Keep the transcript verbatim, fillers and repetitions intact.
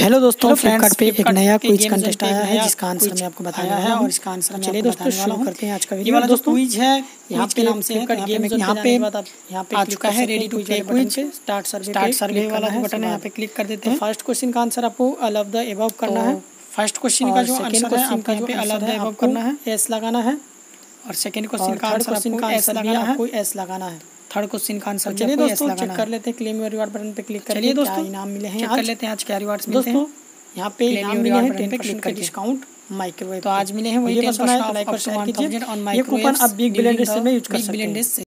Hello दोस्तों, फ्लिपकार्ट पे एक नया क्विज कंटेस्ट आया है जिसका आंसर मैं आपको बताया है और इसका आंसर चलिए दोस्तों शुरू करते हैं आज का वीडियो। दोस्तों क्विज है, यहाँ पे नाम से फ्लिपकार्ट गेम जोन यहाँ पे यहाँ पे आ चुका है ready to play quiz. Start survey start survey वाला जो बटन है यहाँ पे क्लिक कर देते हैं। फर्स्ट क्वेश्चन का आंसर आपको ऑल ऑफ द अबव करना है। फर्स्ट क्वेश्चन का जो आंसर है आपका जो ऑल ऑफ द अबव करना है एस लगाना है और सेकंड क्वेश्चन का आंसर आपको एस लगाना है, आपको एस लगाना है। थर्ड क्वेश्चन का आंसर चलिए दोस्तों चेक कर लेते हैं। क्लेम योर रिवार्ड बटन पे क्लिक करिए। चलिए दोस्तों इनाम मिले हैं, चेक कर लेते हैं आज क्या रिवार्ड्स मिलते हैं। दोस्तों यहाँ पे इनाम मिले हैं टेन परसेंट का डिस्काउंट माइक्रोवेव। तो आज मिले हैं वही टेन परसेंट लाइक और शेयर कीजिए। ये कूपन आप बिग बिलियन डेज में यूज कर सकते हैं।